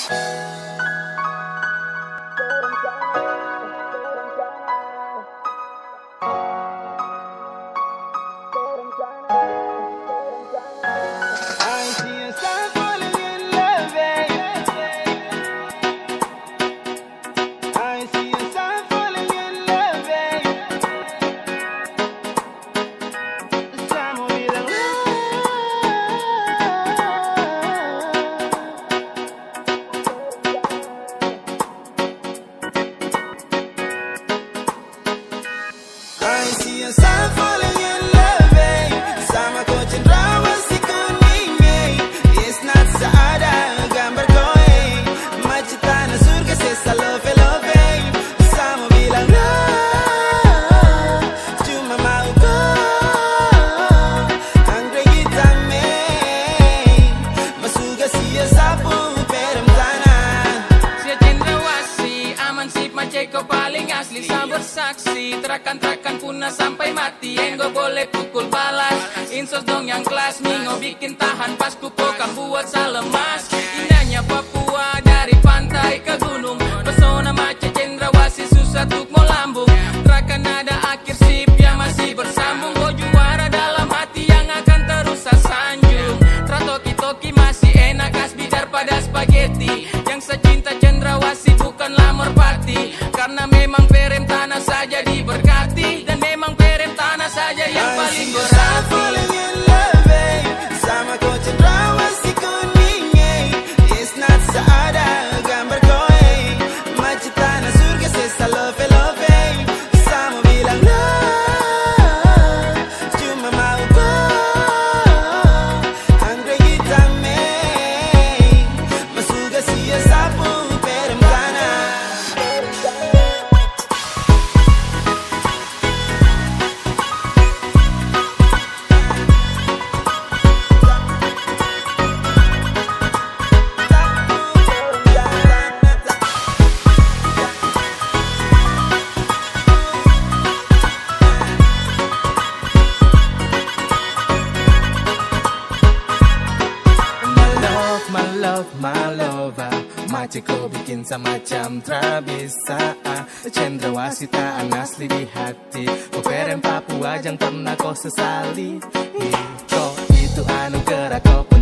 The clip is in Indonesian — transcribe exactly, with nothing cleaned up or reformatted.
Kau paling asli, saya bersaksi. Terakan-terakan punah sampai mati. Enggo boleh pukul balas. Insos dong yang kelas. Mingo bikin tahan pas kupokan buat salemas. Indahnya Papua dari pantai ke gunung. Pesona Maca Cendrawasih susah tuk mau lambung. Terakan ada akhir sip yang masih bersambung. Kau juara dalam hati yang akan terus saya sanjung. Tratoki-toki masih enak asbi daripada spaghetti. Yang saya cinta Cendrawasih bukanlah merpati. Karena memang perem tanah saja diberkati. Dan memang perem tanah saja yang paling berarti. Sama kau Cendrawasih kuningnya. It's not seada gambar kowe. Macam tanah surga sesa love love. Sama bilang love. Cuma mau go. Anggrek hitam mei. Masuga sia sapu perem tanah. My lover, macam kau bikin semacam terabisa. Cendrawasih tak asli di hati. Kau perem Papua jangan pernah kau sesali. Kau itu anugerah kau.